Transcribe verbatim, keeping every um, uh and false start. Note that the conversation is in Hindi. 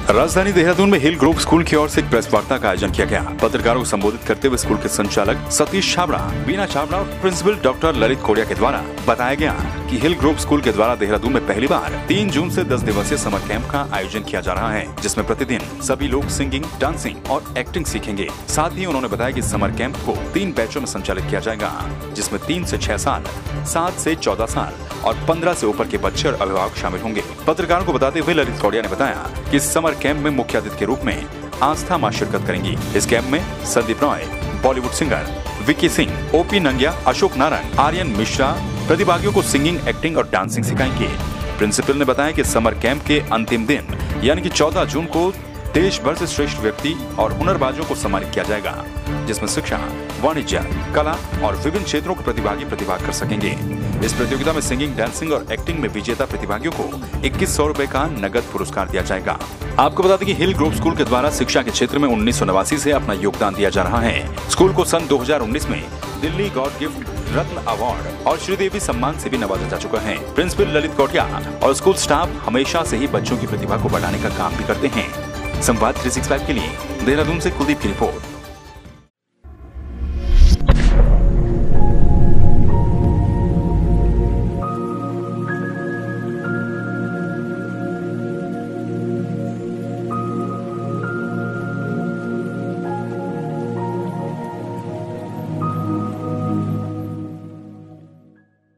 राजधानी देहरादून में हिल ग्रुप स्कूल की ओर से एक प्रेस वार्ता का आयोजन किया गया। पत्रकारों को संबोधित करते हुए स्कूल के संचालक सतीश छाबड़ा, बीना छाबड़ा और प्रिंसिपल डॉक्टर ललित कोड़िया के द्वारा बताया गया कि हिल ग्रुप स्कूल के द्वारा देहरादून में पहली बार तीन जून से दस दिवसीय समर कैंप का आयोजन किया जा रहा है, जिसमें प्रतिदिन सभी लोग सिंगिंग, डांसिंग और एक्टिंग सीखेंगे। साथ ही उन्होंने बताया कि समर कैंप को तीन बैचों में संचालित किया जाएगा, जिसमें तीन से छह साल, सात से चौदह साल और पंद्रह से ऊपर के बच्चे और अभिभावक शामिल होंगे। पत्रकारों को बताते हुए ललित कोड़िया ने बताया कि समर कैंप में मुख्य अतिथि के रूप में आस्था मां शिरकत करेंगी। इस कैंप में Sandeep Roy, Bollywood singer Vicky Singh, OP Nangia, Ashok Narayan, Aryan Mishra प्रतिभागियों को सिंगिंग, एक्टिंग और डांसिंग सिखाएंगे। प्रिंसिपल ने बताया कि समर कैंप के अंतिम दिन यानी कि चौदह जून को देश भर से श्रेष्ठ व्यक्ति और हुनरबाजों को सम्मानित किया जाएगा, जिसमें शिक्षा, वाणिज्य, कला और विभिन्न क्षेत्रों के प्रतिभागी प्रतिभाग कर सकेंगे। इस प्रतियोगिता में सिंगिंग, डांसिंग और एक्टिंग में विजेता प्रतिभागियों को इक्कीस सौ रूपए का नगद पुरस्कार दिया जाएगा। आपको बता दें कि हिल ग्रुप स्कूल के द्वारा शिक्षा के क्षेत्र में उन्नीस सौ नवासी से अपना योगदान दिया जा रहा है। स्कूल को सन दो हजार उन्नीस में Delhi God gift Ratna award और श्रीदेवी सम्मान से भी नवाजा जा चुका है। प्रिंसिपल ललित कोड़िया और स्कूल स्टाफ हमेशा से ही बच्चों की प्रतिभा को बढ़ाने का काम भी करते हैं। संवाद तीन सौ पैंसठ के लिए देहरादून से कुलदीप की रिपोर्ट।